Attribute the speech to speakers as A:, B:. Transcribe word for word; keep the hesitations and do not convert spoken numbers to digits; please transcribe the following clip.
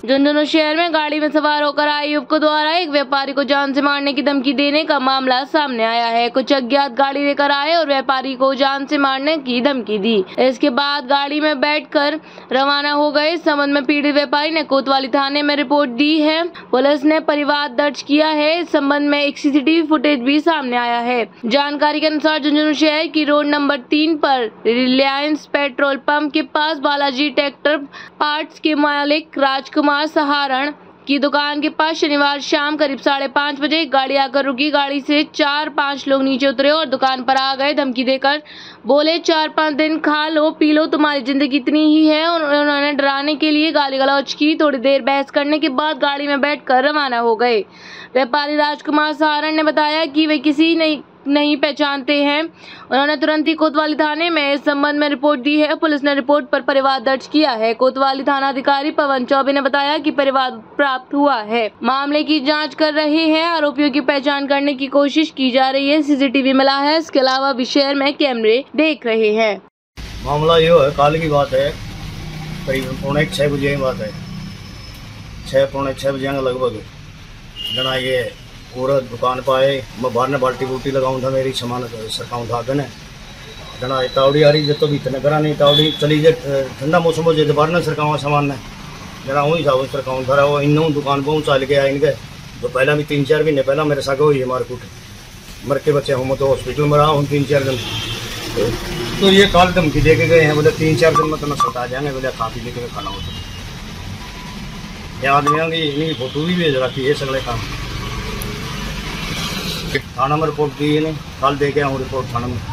A: झुंझुनू शहर में गाड़ी में सवार होकर आए युवकों द्वारा एक व्यापारी को जान से मारने की धमकी देने का मामला सामने आया है। कुछ अज्ञात गाड़ी लेकर आए और व्यापारी को जान से मारने की धमकी दी। इसके बाद गाड़ी में बैठकर रवाना हो गए। इस संबंध में पीड़ित व्यापारी ने कोतवाली थाने में रिपोर्ट दी है। पुलिस ने परिवाद दर्ज किया है। इस संबंध में एक सीसीटीवी फुटेज भी सामने आया है। जानकारी के अनुसार झुंझुनू शहर की रोड नंबर तीन पर रिलायंस पेट्रोल पंप के पास बालाजी ट्रैक्टर पार्ट्स के मालिक राजकुमार सहारण की दुकान के पास शनिवार शाम करीब साढ़े पाँच बजे एक गाड़ी आकर रुकी। गाड़ी से चार पांच लोग नीचे उतरे और दुकान पर आ गए। धमकी देकर बोले, चार पांच दिन खा लो पी लो, तुम्हारी जिंदगी इतनी ही है। और उन्होंने डराने के लिए गाली गलौज की। थोड़ी देर बहस करने के बाद गाड़ी में बैठकर रवाना हो गए। व्यापारी राजकुमार सहारण ने बताया कि वे किसी नहीं नहीं पहचानते हैं। उन्होंने तुरंत ही कोतवाली थाने में इस संबंध में रिपोर्ट दी है। पुलिस ने रिपोर्ट पर परिवाद दर्ज किया है। कोतवाली थाना अधिकारी पवन चौबे ने बताया कि परिवाद प्राप्त हुआ है, मामले की जांच कर रहे हैं। आरोपियों की पहचान करने की कोशिश की जा रही है। सीसीटीवी मिला है। इसके अलावा भी शहर में कैमरे देख रहे हैं।
B: मामला ये है, काल की बात है, करीब पौने छह बजे की बात है। छह पौने छह बजे लगभग जना ये पूरा दुकान पर आए। मैं बाहर ने बाल्टी बूटी लगाऊँ था, मेरी सामान सरकाऊँ था आगे ने जना तावड़ी आ रही जब तो भी इतने करा नहीं तावड़ी चली जाए। ठंडा मौसम हो जाए बाहर ने सरकावा सामान ने जना वही था वो सरकाऊँ था। वो इन दुकान पर चाल के आए इनके तो पहला भी तीन चार महीने पहला मेरे साथ हुई है मारकूट मर के बच्चे हूँ। मैं तो हॉस्पिटल में रहा हूँ तीन चार दिन। तो ये काल धमकी दे के गए हैं, बोले तीन चार दिन में तुम्हें सता जाएंगे, बोले खा पी लेके खाना होता। ये आदमियों की इनकी फोटो भी भेज रखी है सगले काम। थाना में रिपोर्ट दी है, कल दे के आऊँ रिपोर्ट थाना में।